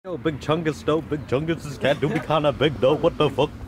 Yo, big chungus though, big chungus is cat do be kinda big though, what the fuck?